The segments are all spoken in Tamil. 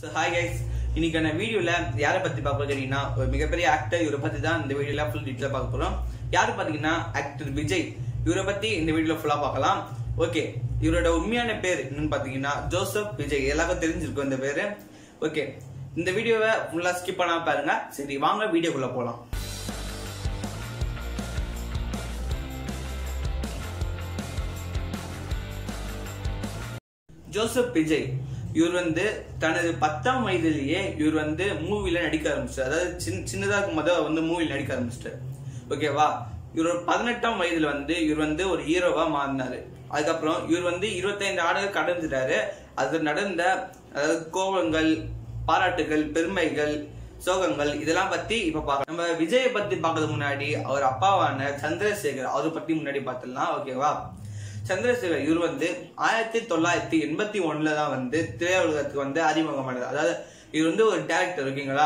So hi guys, இன்னைக்கான வீடியோல யாரை பத்தி பார்க்க போறீங்கன்னா ஒரு மிகப்பெரிய ஆக்டர் இவரை பத்தி தான் இந்த வீடியோல ஃபுல் டீடைலா பார்க்க போறோம். யாரு பாத்தீங்கன்னா ஆக்டர் விஜய். இவரை பத்தி இந்த வீடியோல ஃபுல்லா பார்க்கலாம். ஓகே, இவரோட உண்மையான பேர் என்னன்னு பாத்தீங்கன்னா ஜோசப் விஜய். எல்லாருக்கும் தெரிஞ்சிருக்கும் இந்த பேரு. ஓகே, இந்த வீடியோவை ஃபுல்லா ஸ்கிப் பண்ணாம பாருங்க. சரி வாங்க வீடியோக்குள்ள போலாம். ஜோசப் விஜய் இவர் வந்து தனது 10ஆம் வயதிலேயே இவர் வந்து மூவில நடிக்க ஆரம்பிச்சார். அதாவது சின்னதா இருக்கும் போது வந்து மூவில நடிக்க ஆரம்பிச்சிட்டார். ஓகேவா, இவர் 18ஆம் வயதுல வந்து இவர் வந்து ஒரு ஹீரோவா மாறினாரு. அதுக்கப்புறம் இவர் வந்து 25 ஆண்டுகள் கடந்துட்டாரு. அது நடந்த அதாவது கோபங்கள், பாராட்டுகள், பெருமைகள், சோகங்கள் இதெல்லாம் பத்தி இப்ப பார்க்கலாம். நம்ம விஜயை பத்தி பார்க்கறதுக்கு முன்னாடி அவர் அப்பாவான சந்திரசேகர் அவரை பத்தி முன்னாடி பார்த்துடலாம். ஓகேவா, சந்திரசேகர் இவர் வந்து 1981 தான் வந்து திரையுலகத்துக்கு வந்து அறிமுகமானது. அதாவது இவர் வந்து ஒரு டைரக்டர். ஓகேங்களா,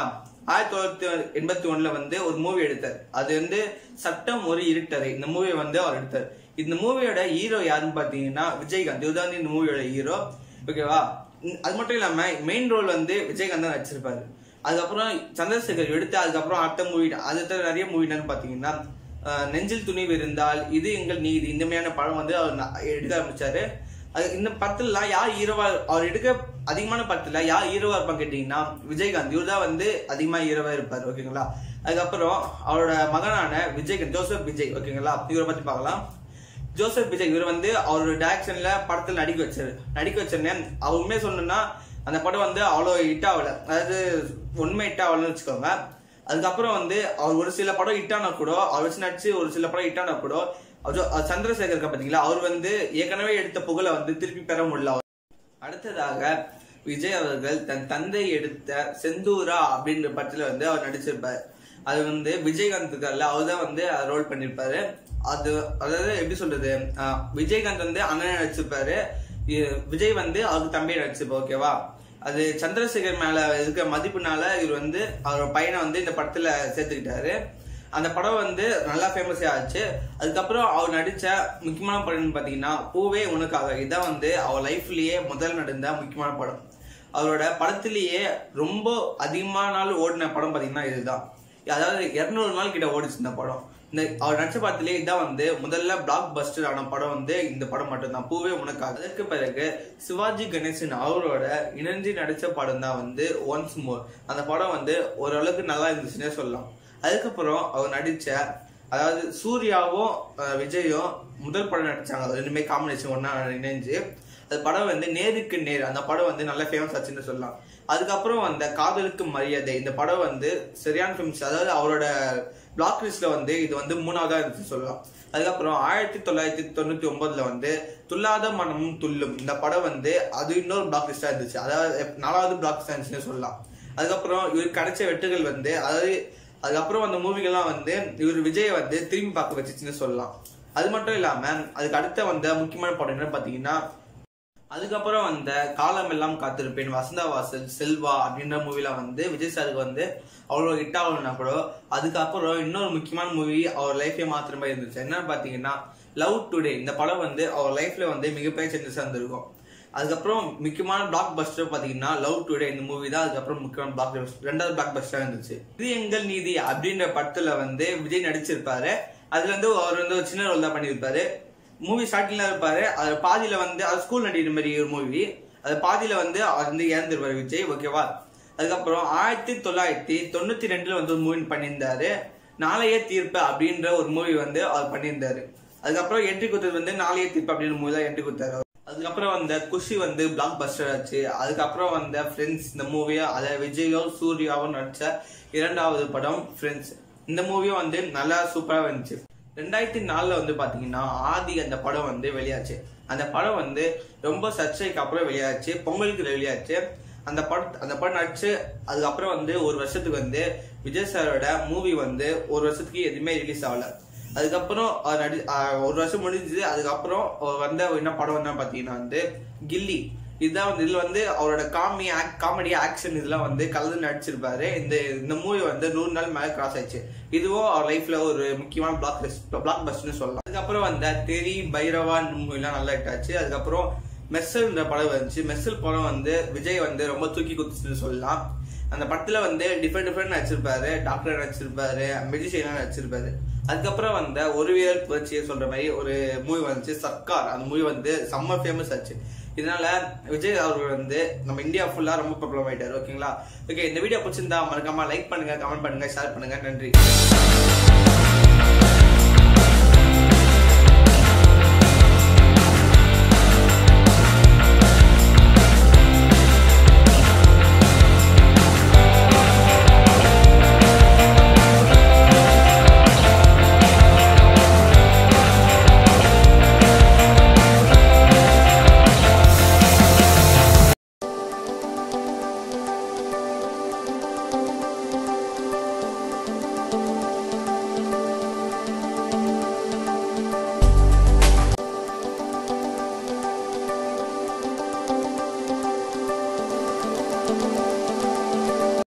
1981 வந்து ஒரு மூவி எடுத்தார். அது வந்து சட்டம் ஒரு இருட்டறை. இந்த மூவியை வந்து அவர் எடுத்தார். இந்த மூவியோட ஹீரோ யாருன்னு பாத்தீங்கன்னா விஜயகாந்த். இவர் தான் இந்த மூவியோட ஹீரோ. ஓகேவா, அது மட்டும் இல்லாம மெயின் ரோல் வந்து விஜயகாந்த் தான் நடிச்சிருப்பாரு. அதுக்கப்புறம் சந்திரசேகர் எடுத்து அதுக்கப்புறம் அடுத்த மூவி அடுத்த நிறைய மூவி என்னன்னு பாத்தீங்கன்னா நெஞ்சில் துணிவு இருந்தால், இது எங்கள் நீதி, இந்த மாதிரியான படம் வந்து அவர் எடுக்க ஆரம்பிச்சாரு. அது இந்த படத்துல யார் ஹீரோவா, அவர் எடுக்க அதிகமான படத்துல யார் ஹீரோவா இருப்பான்னு கேட்டீங்கன்னா விஜயகாந்த். இவர் தான் வந்து அதிகமா ஹீரோவா இருப்பாரு. ஓகேங்களா, அதுக்கப்புறம் அவரோட மகனான விஜயகாந்த், ஜோசப் விஜய். ஓகேங்களா, இவரை பத்தி பார்க்கலாம். ஜோசப் விஜய் இவர் வந்து அவரோட டைரக்ஷன்ல படத்துல நடிக்க வச்சேன்னு அவர் உண்மையை சொல்லணும்னா அந்த படம் வந்து அவ்வளோ ஹிட் ஆகல. அதாவது உண்மை ஹிட் ஆகலன்னு வச்சுக்கோங்க. அதுக்கப்புறம் வந்து அவர் ஒரு சில படம் ஹிட்டானா கூட அவர் வச்சு நடிச்சு ஒரு சில படம் ஹிட்டானா கூட சந்திரசேகர் பாத்தீங்களா, அவர் வந்து ஏற்கனவே எடுத்த புகழை வந்து திருப்பி பெற முடியல. அடுத்ததாக விஜய் அவர்கள் தன் தந்தை எடுத்த செந்தூரா அப்படின்ற படத்துல வந்து அவர் நடிச்சிருப்பாரு. அது வந்து விஜயகாந்த் இருக்கார்ல, அவர் தான் வந்து ரோல் பண்ணிருப்பாரு. அது அதாவது எப்படி சொல்றது, விஜயகாந்த் வந்து அண்ணன் நடிச்சிருப்பாரு, விஜய் வந்து அவருக்கு தம்பியை நடிச்சிருப்பாரு. ஓகேவா, அது சந்திரசேகர் மேல இருக்க மதிப்புனால இவர் வந்து அவரோட பையனை வந்து இந்த படத்துல சேர்த்துக்கிட்டாரு. அந்த படம் வந்து நல்லா ஃபேமஸே ஆச்சு. அதுக்கப்புறம் அவர் நடிச்ச முக்கியமான படம் பாத்தீங்கன்னா பூவே உனக்காக. இதான் வந்து அவர் லைஃப்லயே முதல் நடந்த முக்கியமான படம். அவரோட படத்திலேயே ரொம்ப அதிகமான நாள் ஓடின படம் பாத்தீங்கன்னா இதுதான். அதாவது 200 நாள் கிட்ட ஓடிச்சு இந்த படம். இந்த அவர் நடிச்ச படத்திலேயே இதான் வந்து முதல்ல பிளாக் பஸ்டர் ஆன படம் வந்து இந்த படம் மட்டும்தான், பூவே உனக்காக. அதற்கு பிறகு சிவாஜி கணேசன் அவரோட இணைஞ்சு நடிச்ச படம் தான் வந்து ஒன்ஸ் மோர். அந்த படம் வந்து ஓரளவுக்கு நல்லா இருந்துச்சுன்னே சொல்லலாம். அதுக்கப்புறம் அவர் நடிச்ச அதாவது சூர்யாவும் விஜயும் முதல் படம் நடிச்சாங்க. ரெண்டுமே காம்பினேஷன் ஒன்னா இணைஞ்சு அது படம் வந்து நேருக்கு நேர். அந்த படம் வந்து நல்ல ஃபேமஸ் ஆச்சுன்னு சொல்லலாம். அதுக்கப்புறம் அந்த காதலுக்கு மரியாதை இந்த படம் வந்து சரியான ஃபேமஸ். அதாவது அவரோட பிளாக் லிஸ்ட்ல வந்து இது வந்து 3ஆவதா இருந்துச்சு சொல்லலாம். அதுக்கப்புறம் 1999 வந்து துல்லாத மனமும் துள்ளும் இந்த படம் வந்து அது இன்னொரு பிளாக் லிஸ்டா இருந்துச்சு. அதாவது 4ஆவது பிளாக் லிஸ்டா இருந்துச்சுன்னு சொல்லலாம். அதுக்கப்புறம் இவர் கிடைச்ச வெட்டுகள் வந்து அதாவது அதுக்கப்புறம் அந்த மூவிகள்லாம் வந்து இவர் விஜயை வந்து திரும்பி பார்க்க வச்சுச்சுன்னு சொல்லலாம். அது மட்டும் இல்லாம அதுக்கு அடுத்த வந்த முக்கியமான படம் என்னன்னு பாத்தீங்கன்னா அதுக்கப்புறம் வந்த காலம் எல்லாம் காத்திருப்பேன், வசந்தா வாசல், செல்வா அப்படின்ற மூவில வந்து விஜய் சாருக்கு வந்து அவ்வளவு ஹிட் ஆகணும்னா கூட அதுக்கப்புறம் இன்னொரு முக்கியமான மூவி அவர் லைஃபே மாத்திர மாதிரி இருந்துச்சு. என்னன்னு பாத்தீங்கன்னா லவ் டுடே. இந்த படம் வந்து அவர் லைஃப்ல வந்து மிகப்பெரிய சேஞ்சஸ் இருந்திருக்கும். அதுக்கப்புறம் முக்கியமான பிளாக் பஸ்டர் பாத்தீங்கன்னா லவ் டுடே இந்த மூவி தான். அதுக்கப்புறம் முக்கியமான பிளாக் ரெண்டாவது பிளாக் பஸ்டரா இருந்துச்சு. இது எங்கள் நீதி அப்படின்ற படத்துல வந்து விஜய் நடிச்சிருப்பாரு. அதுல வந்து அவர் வந்து ஒரு சின்ன ரோல் தான் பண்ணியிருப்பாரு. மூவி ஸ்டார்டிங்ல இருப்பாரு. அது பாதியில வந்து அது ஸ்கூல் நடிக்கிற மாதிரி ஒரு மூவி. அது பாதியில வந்து அவர் வந்து இறந்துருப்பாரு விஜய். ஓகேவா, அதுக்கப்புறம் 1992 வந்து ஒரு மூவி பண்ணியிருந்தாரு, நாளைய தீர்ப்பு அப்படின்ற ஒரு மூவி வந்து அவர் பண்ணியிருந்தாரு. அதுக்கப்புறம் என்ட்ரி கொடுத்தது வந்து நாளைய தீர்ப்பு அப்படின்ற மூவி தான் என்ட்ரி கொடுத்தாரு. அதுக்கப்புறம் வந்த குஷி வந்து பிளாக் பஸ்டர் ஆச்சு. அதுக்கப்புறம் வந்த ஃப்ரெண்ட்ஸ் இந்த மூவியை அதை விஜயும் சூர்யாவும் நடிச்ச 2ஆவது படம் ஃப்ரெண்ட்ஸ். இந்த மூவியும் வந்து நல்லா சூப்பரா வந்துச்சு. 2004 வந்து பாத்தீங்கன்னா ஆதி அந்த படம் வந்து வெளியாச்சு. அந்த படம் வந்து ரொம்ப சர்ச்சைக்கு அப்புறம் வெளியாச்சு, பொங்கலுக்கு வெளியாச்சு. அந்த படம் நடிச்சு அதுக்கப்புறம் வந்து ஒரு வருஷத்துக்கு வந்து விஜய் சாரோட மூவி வந்து ஒரு வருஷத்துக்கு எதுவுமே ரிலீஸ் ஆகல. அதுக்கப்புறம் ஒரு வருஷம் முடிஞ்சது. அதுக்கப்புறம் வந்த என்ன படம் என்ன பாத்தீங்கன்னா வந்து கில்லி. இதுதான் வந்து இதுல வந்து அவரோட காமெடி ஆக்ஷன் இதெல்லாம் வந்து கலந்து நடிச்சிருப்பாரு. இந்த மூவி வந்து 100 நாள் மேல கிராஸ் ஆயிடுச்சு. இதுவும் அவர் லைஃப்ல ஒரு முக்கியமான பிளாக் பஸ்ட்னு சொல்லலாம். அதுக்கப்புறம் வந்த தெரி, பைரவா மூவி எல்லாம் நல்லா ஹிட் ஆச்சு. அதுக்கப்புறம் மெர்சல்ன்ற படம் வந்துச்சு. மெர்சல் படம் வந்து விஜய் வந்து ரொம்ப தூக்கி குத்துச்சுன்னு சொல்லலாம். அந்த படத்துல வந்து டிஃப்ரெண்ட் நடிச்சிருப்பாரு, டாக்டர் நடிச்சிருப்பாரு, மெஜிஷியனா நடிச்சிருப்பாரு. அதுக்கப்புறம் வந்த ஒரு வீரர் புரட்சியை சொல்ற மாதிரி ஒரு மூவி வந்துச்சு சர்க்கார். அந்த மூவி வந்து செம்ம ஃபேமஸ் ஆச்சு. இதனால விஜய் அவர்கள் வந்து நம்ம இந்தியா ஃபுல்லா ரொம்ப பிரபலம் ஆயிட்டாரு. ஓகேங்களா? ஓகே, இந்த வீடியோ பிடிச்சிருந்தா மறக்காம லைக் பண்ணுங்க, கமெண்ட் பண்ணுங்க, ஷேர் பண்ணுங்க. நன்றி.